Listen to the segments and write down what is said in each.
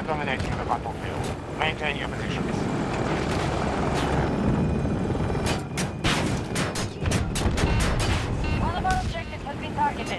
dominating the battlefield. Maintain your positions. One of our objectives has been targeted.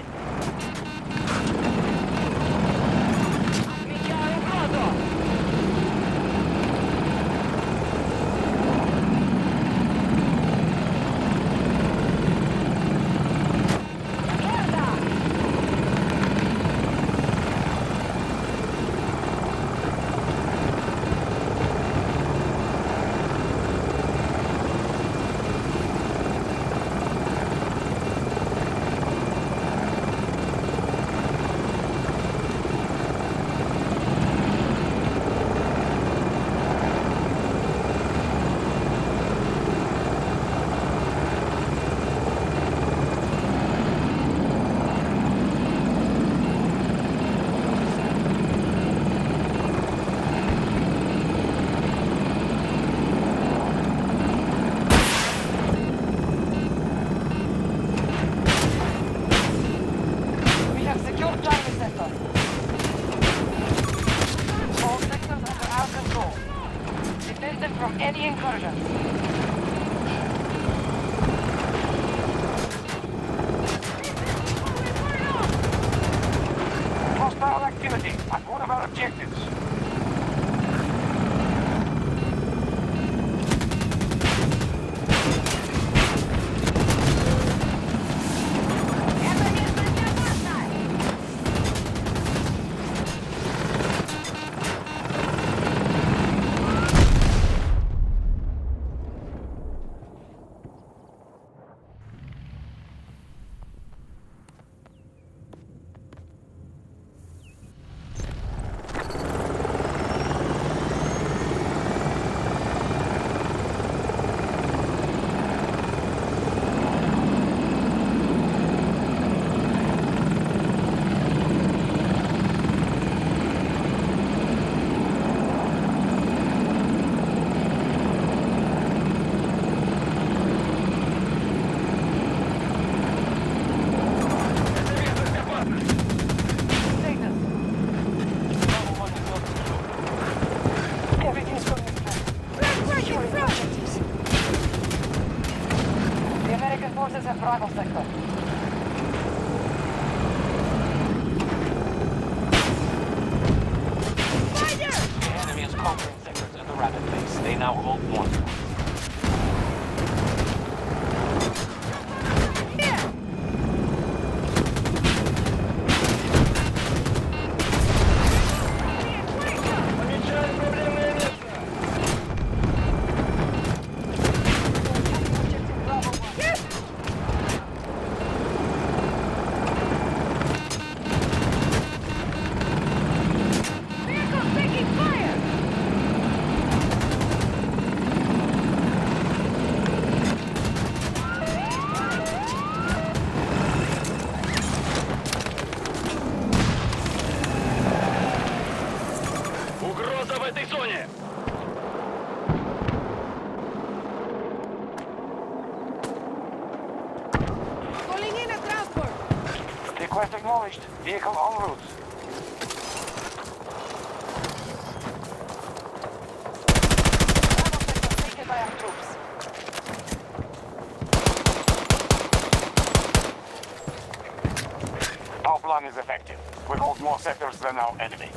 From any incursions. Hostile activity at one of our objectives. Forces in Bravo sector. The enemy is conquering sectors at a rapid pace. They now hold one. Угроза в этой зоне! Calling in a transport. Request acknowledged. Vehicle en route. Bravo sector taken by our troops. Our plan is effective. We hold more sectors than our enemy.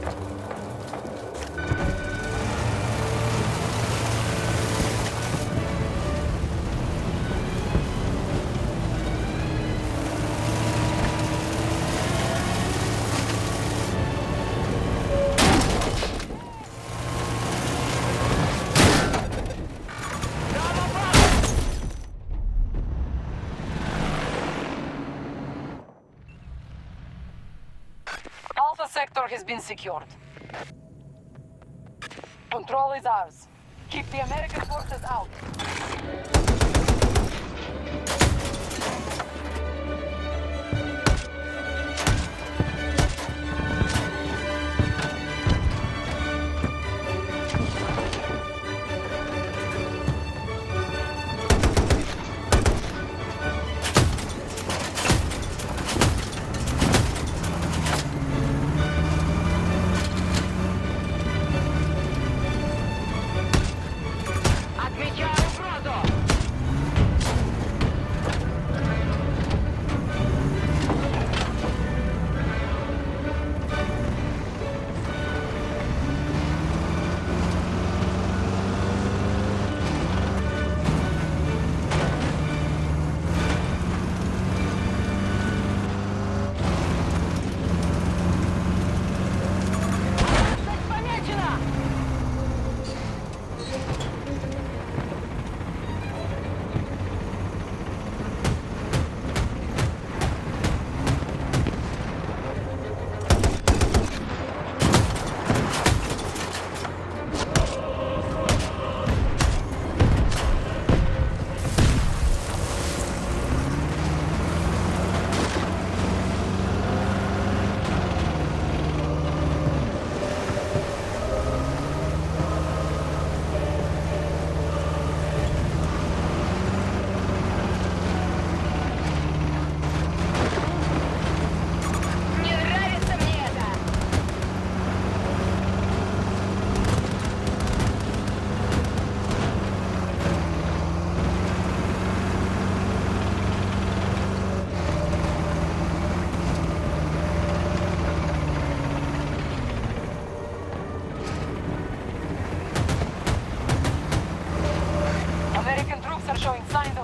Alpha sector has been secured. Control is ours. Keep the American forces out.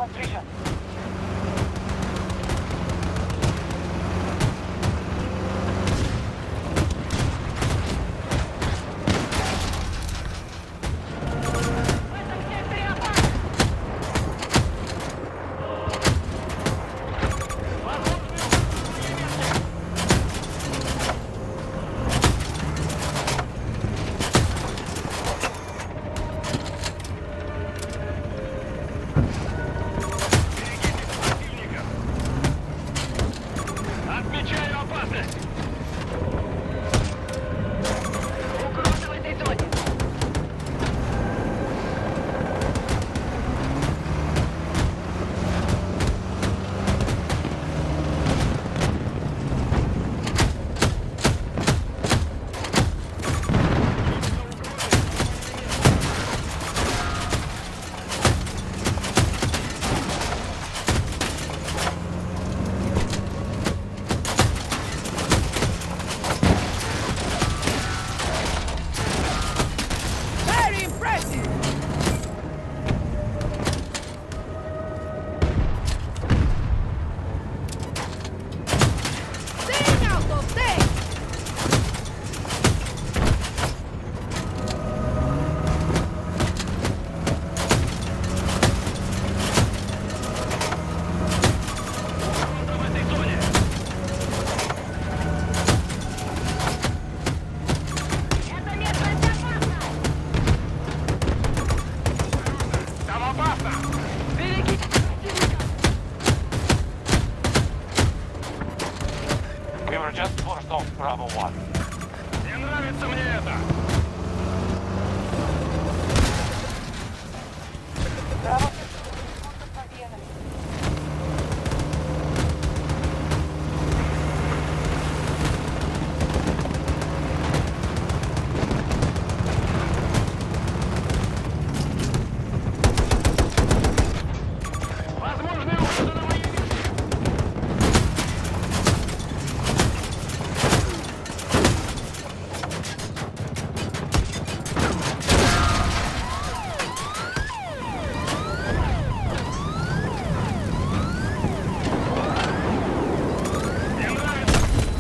attrition. Отмечаю опасность! Угроза в этой зоне. Very impressive! Staying out of stay! Угроза в этой зоне! Это место опасно! Там опасно! Берегите противника! We were just forced off Bravo 1. Не нравится мне это! Браво! Победа! Возможные угрозы на моей визите! Не нравится!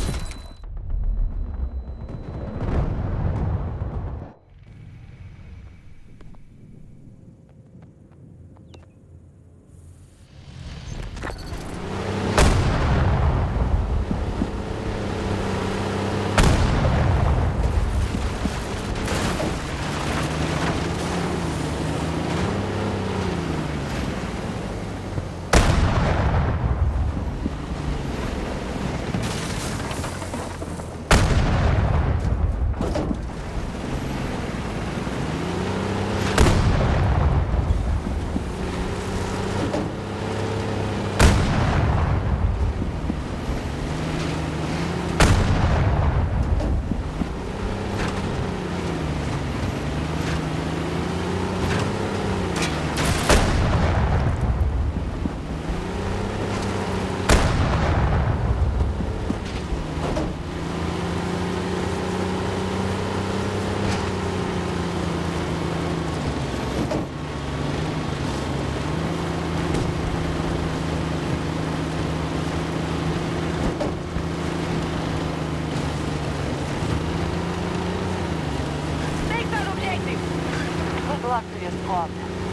Take that objective! Good luck to your squad.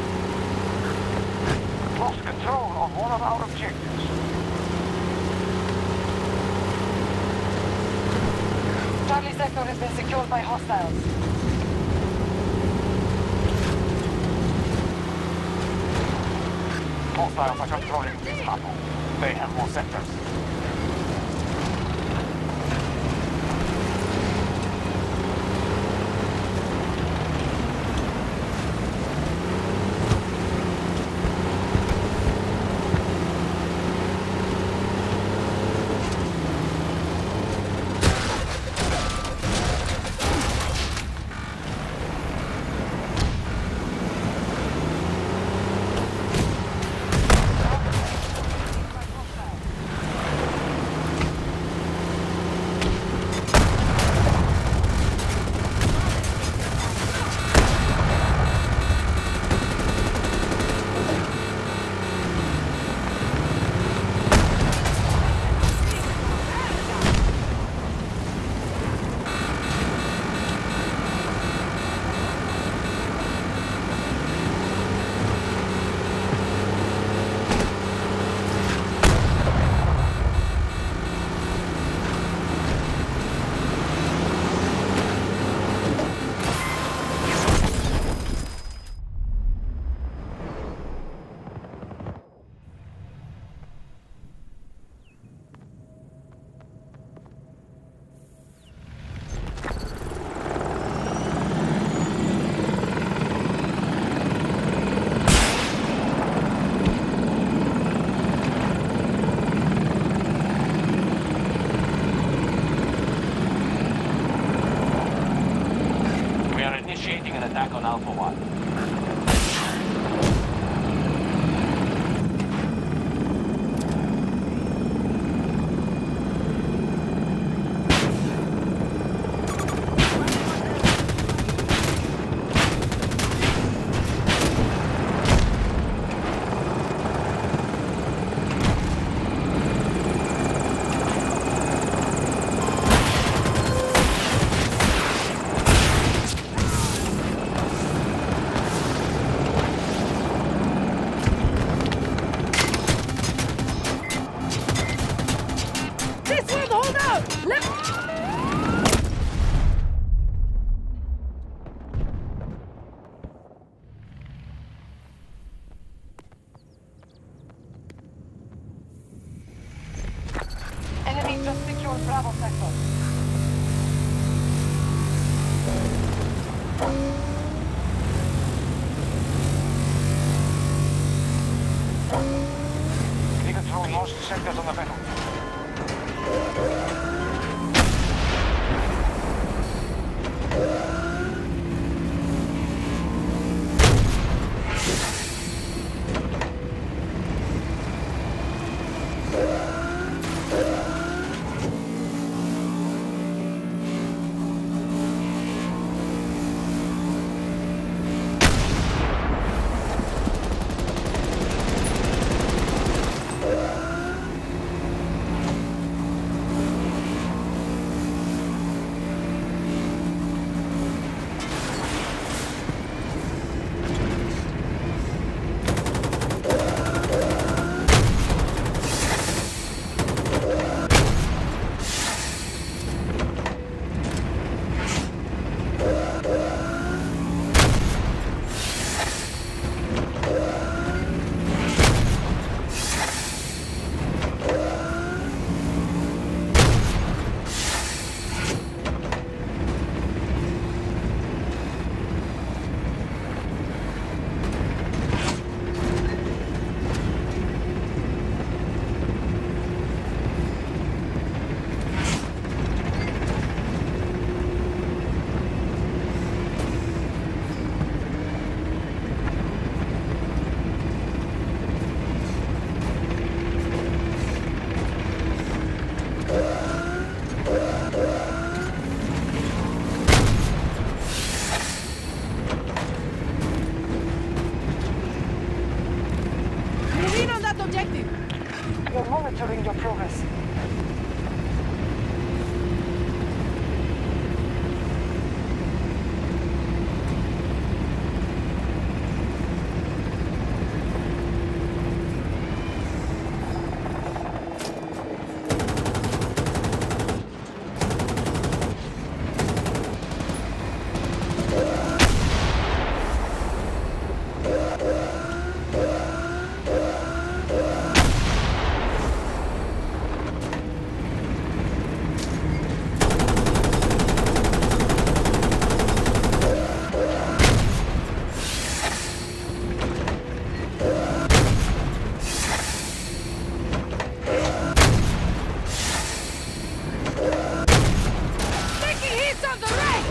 Lost control of one of our objectives. Charlie sector has been secured by hostiles. Hostiles are controlling this battle. They have more sectors. attack on Alpha 1. This one, hold out! Left! Enemy just secured Bravo sector. We control most sectors on the battle. Move in on that objective! We're monitoring your progress. Taking hits on the right!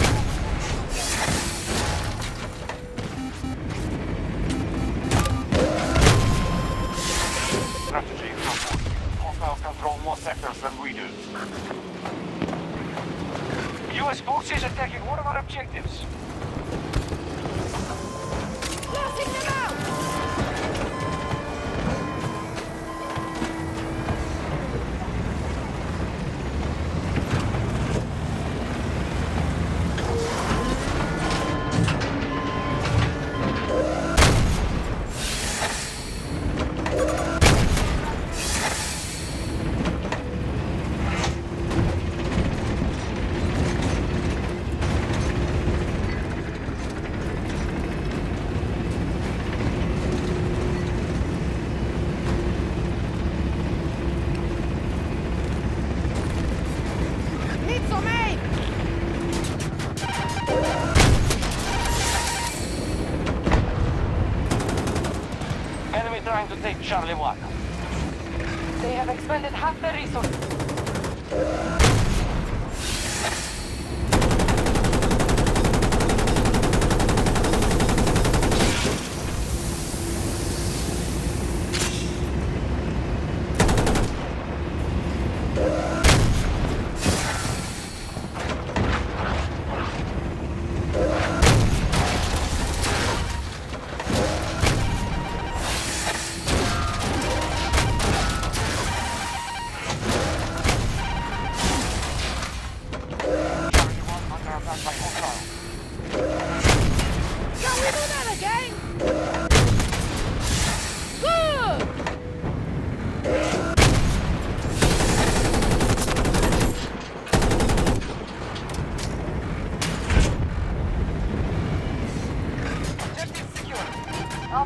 Strategy helpful. Hostiles control more sectors than we do. US forces attacking one of our objectives. Blasting them out! Hit some aim! Enemy trying to take Charlie 1. They have expended half their resources.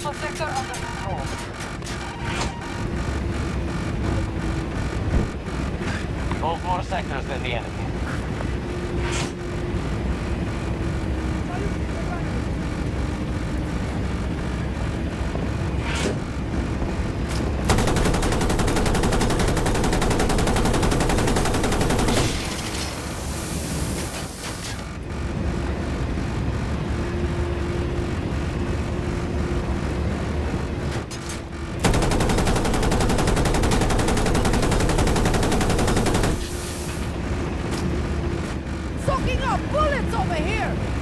Alpha sector under control. Hold more sectors than the enemy. Soaking up bullets over here!